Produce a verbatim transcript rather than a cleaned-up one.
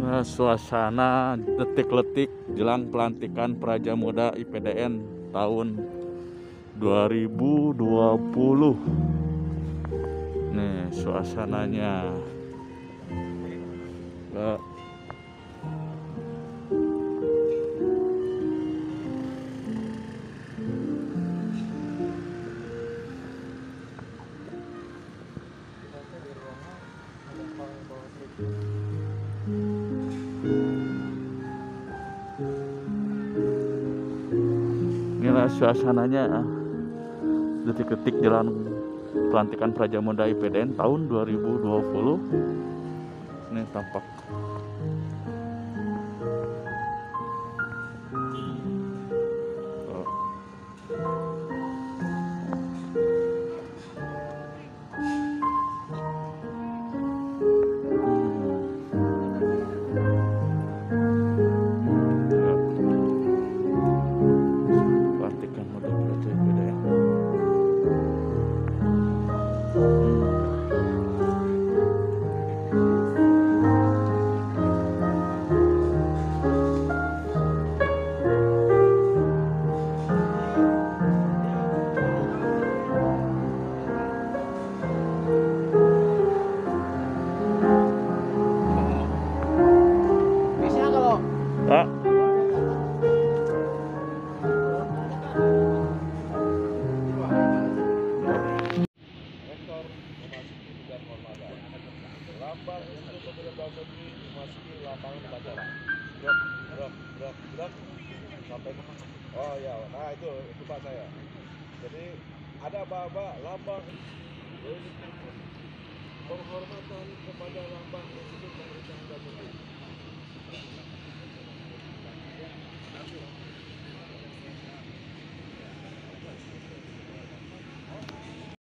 Inilah suasana detik-detik jelang pelantikan Praja Muda I P D N tahun dua ribu dua puluh. Nih suasananya. Gak. Inilah suasananya detik-detik jelang pelantikan Praja Muda I P D N tahun dua ribu dua puluh. Ini tampak oh. Pelantikan Muda Praja I P D N. Pak. Rektor memasuki tugas hormatan. Lambang untuk Pemuda Bangsa ini memasuki lapangan upacara. Gerak, gerak, gerak, gerak sampai. Oh ya, nah itu itu Pak saya. Jadi ada apa-apa lambang penghormatan kepada lambang untuk pemerintah Bangsa.